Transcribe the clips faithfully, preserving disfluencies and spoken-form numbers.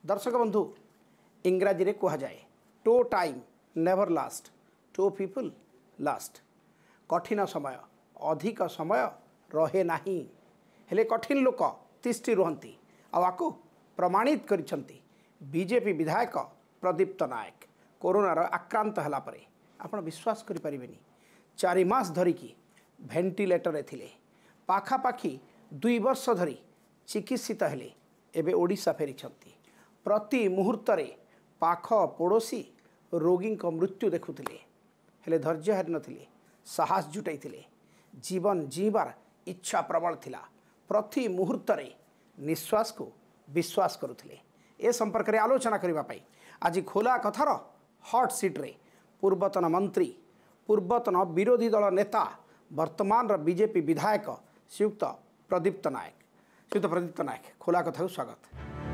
दर्शक बंधु इंग्राजी रे कहा जाए tough time never last tough people last. कठिन समय अधिक समय रहे नहीं हेले कठिन लोक तिष्ठि रुहंती आको प्रमाणित करिसंती बीजेपी विधायक प्रदीप्त नायक कोरोनार आक्रांत हला परे आपण विश्वास करि परिबेनी चारि मास धरिकी भेंटिलेटर थिले पाखापाखि दुई वर्ष धरी चिकित्सित हेले एबे ओडिशा फेरिछंती प्रति मुहूर्त रे पाख पड़ोशी रोगी मृत्यु देखुले हेले धैर्य हारि नथिले साहस जुटाइथिले जीवन जीवार इच्छा प्रबल थिला प्रति मुहूर्त रे निश्वास को विश्वास करुथिले। ए संपर्क में आलोचना करबा पई आज खोला कथार हॉट सीट रे पूर्वतन मंत्री पूर्वतन विरोधी दल नेता वर्तमान बीजेपी विधायक श्रीयुक्त प्रदीप्त नायक श्रीयुक्त प्रदीप्त नायक खोला कथा को स्वागत।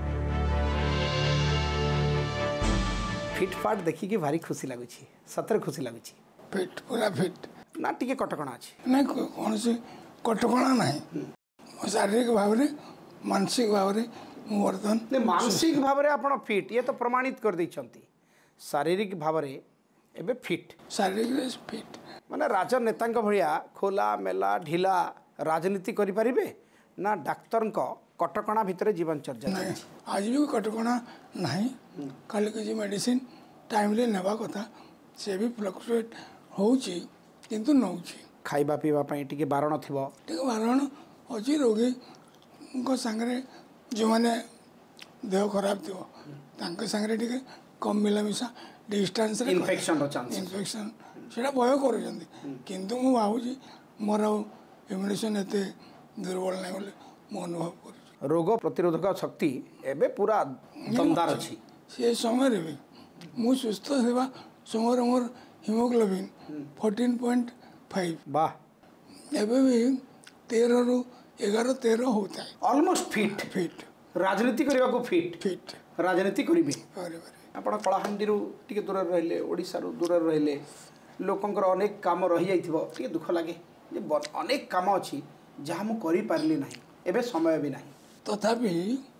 फिटफाट देखिकी भारी खुशी लगुच सतरे खुशी लगुच फिट पूरा फिट ना टिके कटकणा अच्छी ना कौन सी कटकणा ना शारीरिक भाव में मानसिक भाव में बर्तमान मानसिक भाव में आप फिट ये तो प्रमाणित कर देइछंती शारीरिक भाव में एबे फिट शारीरिक फिट माने राजनेता भाया खोला मेला ढिला राजनीति करि परिबे ना डाक्तर कटकणा भितर जीवनचर्या आज भी कटकणा नहीं खाली किसी मेडिसिन टाइमली नेबा कथा से भी फ्लक्चुएट होउची किंतु नउची खाइबा पीवा पई टिके बारण थिबो टिके बारण अछि रोगी को संगे जो माने देह खराब थियो तांके संगे टिके कम मिलामिशा डिस्टेंस रे इन्फेक्शन रो चांस इन्फेक्शन सेटा भय करूछंती किंतु मु भाबुची मोर इम्यूनिटी एते दुर्बल नहीं बोले मो अनुभव कर रोग प्रतिरोधक शक्ति एबे पूरा दमदार अछि से समय रे भी मु सुस्थ सेवा समय मोर हिमोग्लोबिन फोर्टीन पॉइंट फाइव वाह एबे भी तेरह रु ग्यारह तेरह होता है ऑलमोस्ट फिट फिट राजनीति करबा को फिट फिट राजनीति करिवे अरे अरे आपण कलाहांडी रु टिके दूर रहले ओडिसा रु दूर रहले लोकंकर अनेक काम रही जाइथिबो टिके दुख लागे जे अनेक काम अछि जहाँ मु करि पारली नाही एबे समय भी नाही तथापि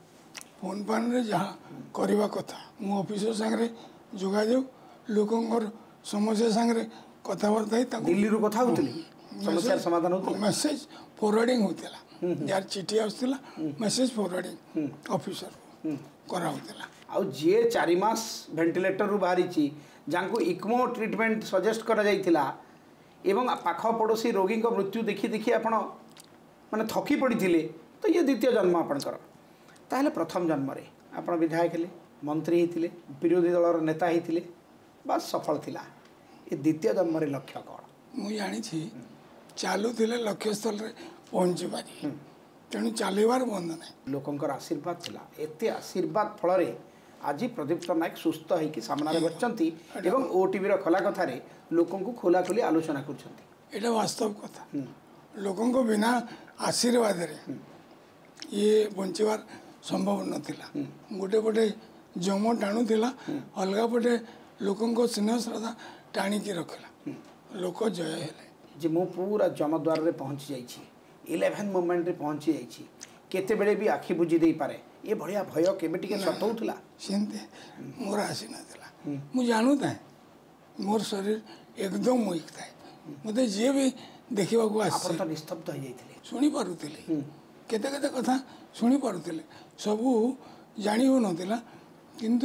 फोन पान रे जहाँ करवा कथा मु ऑफिसर संगे जोगाजोग लोकंकर समस्या संगे कथबार्ता दिल्ली रु कथा होतली समस्या समाधान होतला मेसेज फॉरवर्डिंग होतला यार चिठी आसला मेसेज फॉरवर्डिंग ऑफिसर करा होतला आ जे चारि मास वेंटिलेटर रु बाहरी ची जांको इक्मो ट्रीटमेंट सजेस्ट करा जाइथिला एवं पाख पड़ोशी रोगी मृत्यु देखी देखी आपण माने थकी पड़ी थिले तो ये द्वितीय जन्म आपणकर ताहले प्रथम जन्म रे आपण विधायक हेले मंत्री होते विरोधी दलर नेता होते बस सफल थिला ये द्वितीय जन्म रे लक्ष्य कौन मु जानी चालू थिले लक्ष्य स्थल रे पहुंची पारी तेणु चलबार बंद नहीं लोकंकर आशीर्वाद थिला एते आशीर्वाद फल रे आज प्रदीप्त नायक सुस्थ होइकी सामना रे बचंती एवं ओटीवी रो खोला कथा रे लोकन को खोला खोली आलोचना करछंती एटा वास्तव कथा लोकन को बिना आशीर्वाद रे ये बंचवार संभव नथिला गोटे पटे जम टाणु थिला अलगा पटे लोकन को स्नेह श्रद्धा टाणी की रखला लोक जय हेले जे मु पूरा जमद्वार रे पहुंची जाई छी इलेवन मोमेंट रे पहुंची जाई छी केते बेले भी आखि बुझी दे पारे ये बढ़िया भय केबे टिके सत होतला सेंते मोर आसी नथिला मु जानू था मोर शरीर एकदम वीक था मते जे भी देखिबा को आसी आपण तो निस्तब्ध हो जाइथिले सुनी पारुथिले केते केते कथा सुनी पारुथिले सबू जानी हो नथिला किंतु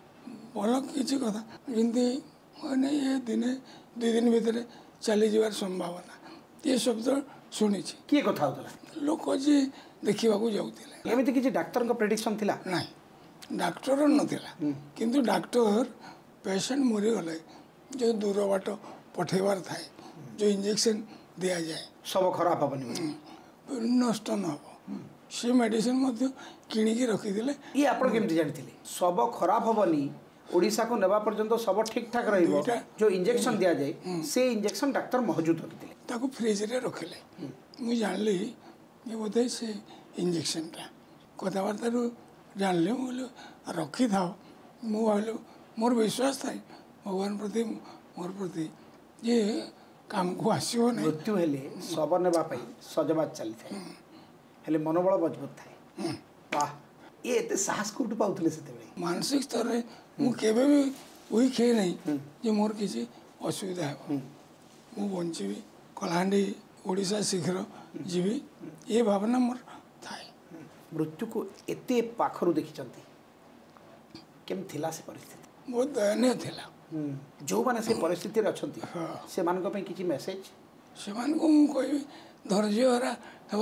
भल किछि कथा जिंदी माने ये दिने दुई दिन भीतर चली जीवार संभावना ये शब्द शुणी किए कथा होतला लोक जे देखिबा को जाउथिले एमिति किछि डाक्टर को प्रेडिक्शन थिला नहीं डाक्टर नथिला किंतु डाक्टर पेशेंट मरी गले जो दूर बाट पठेबार थाए जो इंजेक्शन दिया जाए सब खराब हबनी नष्ट न हो से मेडिसिन मध्य किणिकी रखिदिले ये आपण केमति जानिथिले सब खराब हबनी ओडिशा को नेबा पर्यंत सब ठीक ठाक रहिबो जो इंजेक्शन दिया जाए से इंजेक्शन डाक्टर मौजूद रखिदिले ताको फ्रिज रे रखले मु जानली ये बोधे से इंजेक्शन टा कथबार्ता रु जानले बोले रखी था मु भाविल मोर विश्वास था भगवान प्रति मोर प्रति ये काम को आसो नहीं मृत्यु हेले शव नेबा पई सजबाज चली थाए हेले मनोबल मजबूत थाए वाह ये एते साहस कोठु पाउतले सेते मानसिक स्तर रे मु केबे भी वीक है नहीं जे मोर किसी असुविधा है मु बंचीबी कलाहांडी ओडिशा शीघ्र जीवी ये भावना मोर थाए मृत्यु को एते पाखरु देखिचंती केम थिला से परिस्थिति बहुत दयनीय थिला जो माने से परिस्थिति रे अछंती से मान को पे किछि मेसेज से मान को मु कोई धैर्य हरा हेबा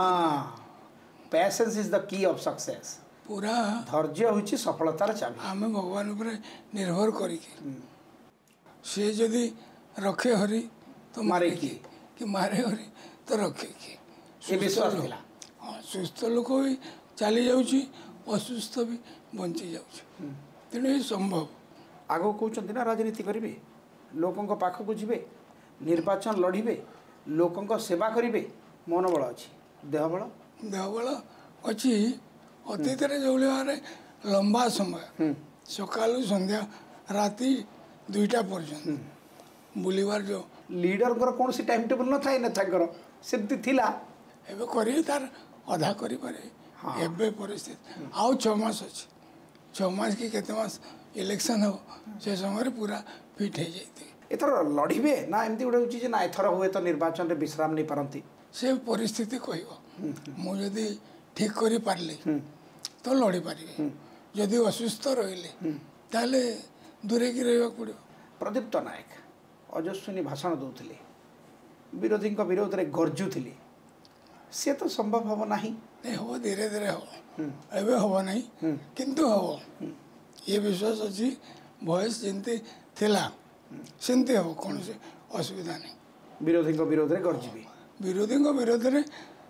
उचित patience is the key of success पूरा धैर्य होची सफलतार चाबी आमे भगवान ऊपर निर्भर करी के से जदी रखे हरि तो मारे की कि मारे हरि तो रखे की ये विश्वास थिला हाँ सुस्थ लोक भी चली जाऊँगी असुस्थ भी बंची जाऊँगी तेणु ये संभव आगो कहते ना राजनीति करेंगे लोकों पाखक जीवे निर्वाचन लड़े लोकों सेवा करेंगे मनोबल अच्छी देहबल देहबल अच्छी अतीत जो भाव लंबा समय सका संध्या राति दुईटा पर्यंत बुलवार जो लीडर कौन सी टाइम टेबल न थाए ना सेमती थिला एबे करी तार अधा करी पारे एबे परिस्थिति आउ छ मास अछि छ मास की केते मास इलेक्शन हो से समय पूरा फिट हो जाइते एथर लड़िबे ना एमती उडे उची जे ना एथर हुए तो निर्वाचन रे विश्राम नहीं पारंती से परिस्थिति कहबो मु जदी ठीक करी पारले तो लड़ी पारिबे जदी असुस्थ रहिले ताले दूरे की रहबा पड़ो प्रदीप्त नायक अजस्विनी भाषण दौले विरोधी विरोध में गर्जुले सी तो संभव हम ना नहीं हम धीरे धीरे हम एवं हम ना किंतु हम ये विश्वास अच्छी भयस जमती थिला सेमती हम कौन से असुविधा नहीं विरोधी विरोध में गर्जी विरोधी विरोध में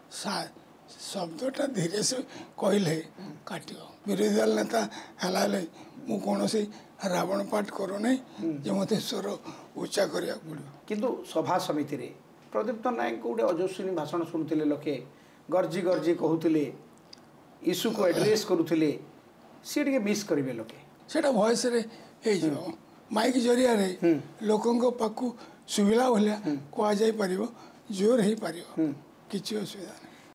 शब्दटा धीरे से कहले काट विरोधी दल नेता है मु कौन से रावण पाठ करू नहीं जो मत स्वर उच्चा करा पड़ो किंतु सभा समिति रे प्रदीप्त नायक गोटे अजस्विनी भाषण शुणुले लोके गर्जी गर्जी कहते इश्यू को एड्रेस करुले सी टे मिस करेंगे लोके सेटा वॉइस रे हो माइक जरिया रे लोकों पाखु सुविधा भाया कह जाई जोर हो पार किसी असुविधा नहीं।